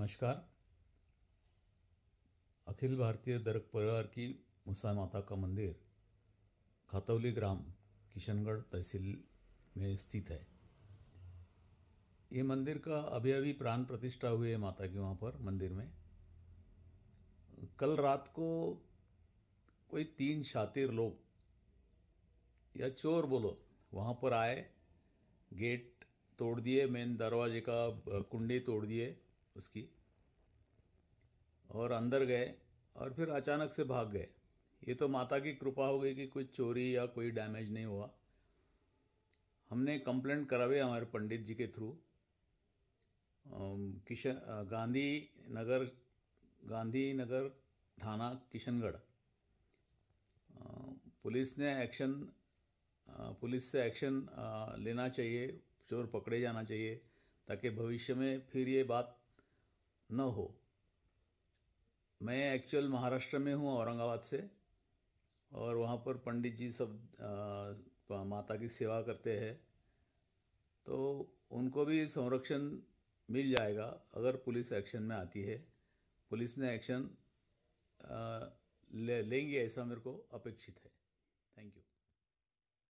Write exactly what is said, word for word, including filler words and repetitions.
नमस्कार। अखिल भारतीय दरक परिवार की मुसा माता का मंदिर खातौली ग्राम किशनगढ़ तहसील में स्थित है। ये मंदिर का अभी अभी प्राण प्रतिष्ठा हुई है माता की वहाँ पर मंदिर में। कल रात को कोई तीन शातिर लोग या चोर बोलो वहाँ पर आए, गेट तोड़ दिए, मेन दरवाजे का कुंडी तोड़ दिए उसकी, और अंदर गए और फिर अचानक से भाग गए। ये तो माता की कृपा हो गई कि कोई चोरी या कोई डैमेज नहीं हुआ। हमने कंप्लेंट करावे हमारे पंडित जी के थ्रू किशन गांधी नगर गांधी नगर थाना किशनगढ़। पुलिस ने एक्शन पुलिस से एक्शन लेना चाहिए, चोर पकड़े जाना चाहिए ताकि भविष्य में फिर ये बात न हो। मैं एक्चुअल महाराष्ट्र में हूँ, औरंगाबाद से, और वहाँ पर पंडित जी सब आ, माता की सेवा करते हैं, तो उनको भी संरक्षण मिल जाएगा अगर पुलिस एक्शन में आती है। पुलिस ने एक्शन ले, लेंगे ऐसा मेरे को अपेक्षित है। Thank you.